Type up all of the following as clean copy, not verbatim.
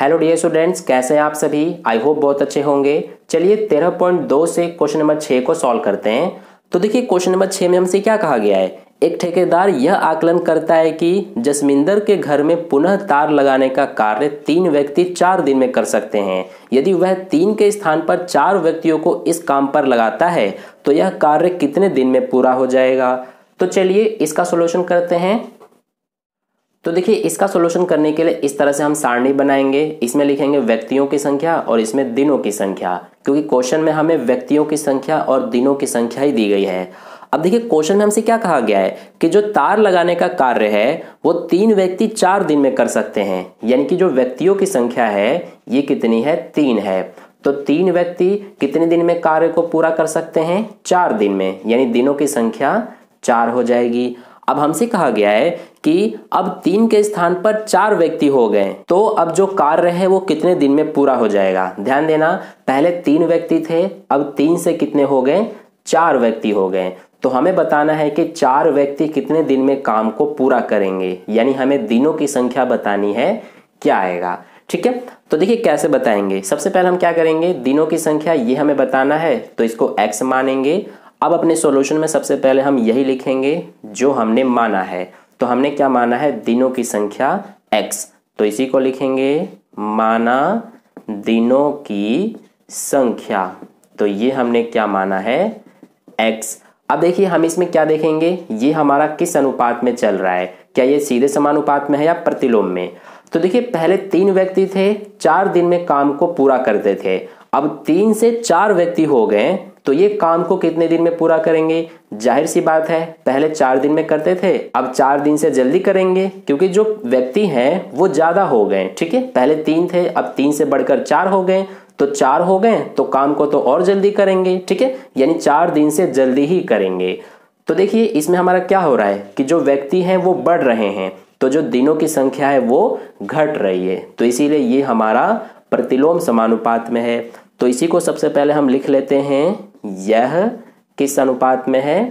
Hello dear students, कैसे हैं आप सभी। आई होप बहुत अच्छे होंगे। चलिए 13.2 से क्वेश्चन नंबर 6 को सॉल्व करते हैं। तो देखिए क्वेश्चन नंबर 6 में हमसे क्या कहा गया है। एक ठेकेदार यह आकलन करता है कि जसमिंदर के घर में पुनः तार लगाने का कार्य 3 व्यक्ति 4 दिन में कर सकते हैं। यदि वह 3 के स्थान पर 4 व्यक्तियों को इस काम पर लगाता है तो यह कार्य कितने दिन में पूरा हो जाएगा। तो चलिए इसका सॉल्यूशन करते हैं। तो देखिए इसका सॉल्यूशन करने के लिए इस तरह से हम सारणी बनाएंगे। इसमें लिखेंगे व्यक्तियों की संख्या और इसमें दिनों की संख्या, क्योंकि क्वेश्चन में हमें व्यक्तियों की संख्या और दिनों की संख्या ही दी गई है। अब देखिए क्वेश्चन में हमसे क्या कहा गया है कि जो तार लगाने का कार्य है वो 3 व्यक्ति 4 दिन में कर सकते हैं। यानी कि जो व्यक्तियों की संख्या है ये कितनी है, 3 है। तो 3 व्यक्ति कितने दिन में कार्य को पूरा कर सकते हैं, 4 दिन में, यानी दिनों की संख्या 4 हो जाएगी। अब हमसे कहा गया है कि अब 3 के स्थान पर 4 व्यक्ति हो गए, तो अब जो कार्य है वो कितने दिन में पूरा हो जाएगा। ध्यान देना, पहले 3 व्यक्ति थे, अब 3 से कितने हो गए, 4 व्यक्ति हो गए। तो हमें बताना है कि 4 व्यक्ति कितने दिन में काम को पूरा करेंगे, यानी हमें दिनों की संख्या बतानी है, क्या आएगा। ठीक है, तो देखिए कैसे बताएंगे। सबसे पहले हम क्या करेंगे, दिनों की संख्या ये हमें बताना है तो इसको x मानेंगे। अब अपने सॉल्यूशन में सबसे पहले हम यही लिखेंगे जो हमने माना है। तो हमने क्या माना है, दिनों की संख्या x, तो इसी को लिखेंगे माना दिनों की संख्या। तो ये हमने क्या माना है, x। अब देखिए हम इसमें क्या देखेंगे, ये हमारा किस अनुपात में चल रहा है, क्या ये सीधे समानुपात में है या प्रतिलोम में। तो देखिए पहले 3 व्यक्ति थे, 4 दिन में काम को पूरा करते थे। अब 3 से 4 व्यक्ति हो गए तो ये काम को कितने दिन में पूरा करेंगे। जाहिर सी बात है, पहले 4 दिन में करते थे, अब 4 दिन से जल्दी करेंगे, क्योंकि जो व्यक्ति हैं वो ज्यादा हो गए। ठीक है, पहले 3 थे, अब 3 से बढ़कर 4 हो गए, तो 4 हो गए तो काम को तो और जल्दी करेंगे। ठीक है, यानी 4 दिन से जल्दी ही करेंगे। तो देखिए इसमें हमारा क्या हो रहा है कि जो व्यक्ति हैं वो बढ़ रहे हैं, तो जो दिनों की संख्या है वो घट रही है। तो इसीलिए ये हमारा प्रतिलोम समानुपात में है। तो इसी को सबसे पहले हम लिख लेते हैं, यह किस अनुपात में है,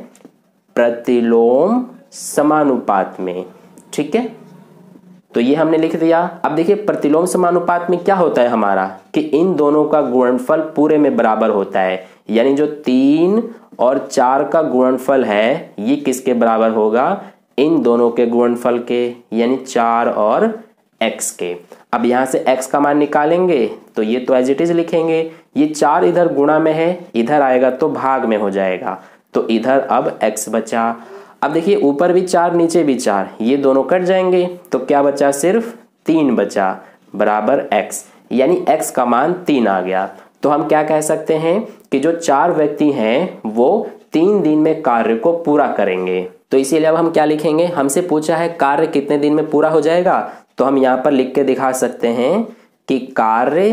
प्रतिलोम समानुपात में। ठीक है, तो ये हमने लिख दिया। अब देखिए प्रतिलोम समानुपात में क्या होता है हमारा कि इन दोनों का गुणनफल पूरे में बराबर होता है। यानी जो 3 और 4 का गुणनफल है ये किसके बराबर होगा, इन दोनों के गुणनफल के, यानी 4 और x के। अब यहां से x का मान निकालेंगे तो ये तो एज इट इज लिखेंगे, ये 4 इधर गुणा में है, इधर आएगा तो भाग में हो जाएगा, तो इधर अब x बचा। अब देखिए ऊपर भी 4 नीचे भी 4, ये दोनों कट जाएंगे तो क्या बचा, सिर्फ 3 बचा बराबर x, यानी x का मान 3 आ गया। तो हम क्या कह सकते हैं कि जो 4 व्यक्ति हैं वो 3 दिन में कार्य को पूरा करेंगे। तो इसीलिए अब हम क्या लिखेंगे, हमसे पूछा है कार्य कितने दिन में पूरा हो जाएगा, तो हम यहाँ पर लिख के दिखा सकते हैं कि कार्य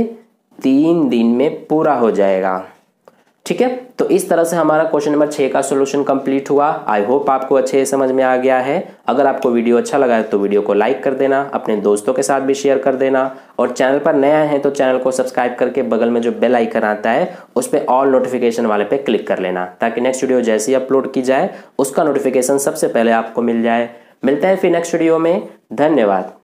3 दिन में पूरा हो जाएगा। ठीक है, तो इस तरह से हमारा क्वेश्चन नंबर 6 का सॉल्यूशन कंप्लीट हुआ। आई होप आपको अच्छे समझ में आ गया है। अगर आपको वीडियो अच्छा लगा है तो वीडियो को लाइक कर देना, अपने दोस्तों के साथ भी शेयर कर देना, और चैनल पर नया है तो चैनल को सब्सक्राइब करके बगल में जो बेल आइकन आता है उस पर ऑल नोटिफिकेशन वाले पे क्लिक कर लेना, ताकि नेक्स्ट वीडियो जैसे ही अपलोड की जाए उसका नोटिफिकेशन सबसे पहले आपको मिल जाए। मिलते हैं फिर नेक्स्ट वीडियो में। धन्यवाद।